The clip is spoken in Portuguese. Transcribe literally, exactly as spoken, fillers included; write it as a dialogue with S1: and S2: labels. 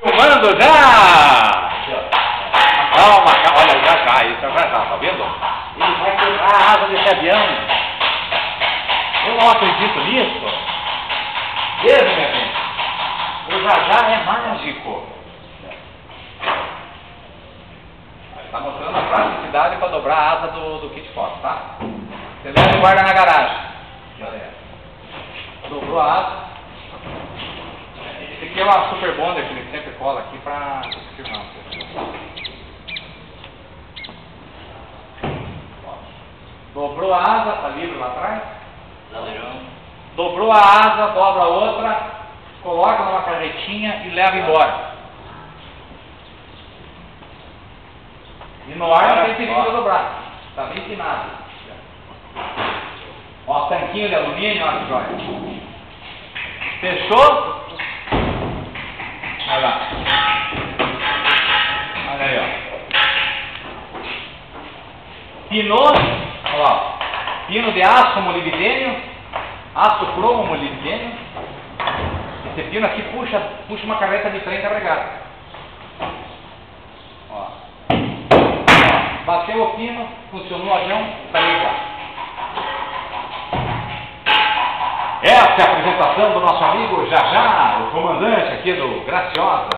S1: Comando já! Calma, calma, olha, já já, isso já já, tá vendo? Ele vai quebrar a asa desse avião. Eu não acredito nisso. Mesmo, minha gente. O já já é mágico. Está mostrando a praticidade para dobrar a asa do, do kit foto, tá? Você leva e guarda na garagem. Dobrou a asa. Esse aqui é uma super bonder que ele sempre cola aqui para firmar. Dobrou a asa, tá livre lá atrás? Dobrou a asa, dobra a outra, coloca numa carretinha e leva embora. E no ar não tem perigo de dobrar. Está bem empinado. Ó, tanquinho de alumínio, olha que joia. Fechou? Olha lá. Olha aí, ó. Pinou, olha lá. Pino de aço molibdênio, aço cromo molibdênio. Esse pino aqui puxa, puxa uma carreta de trem carregada. Ó. Bateu o pino, funcionou o avião, está ligado. Essa é a apresentação do nosso amigo Já Já, o comandante aqui do Graciosa.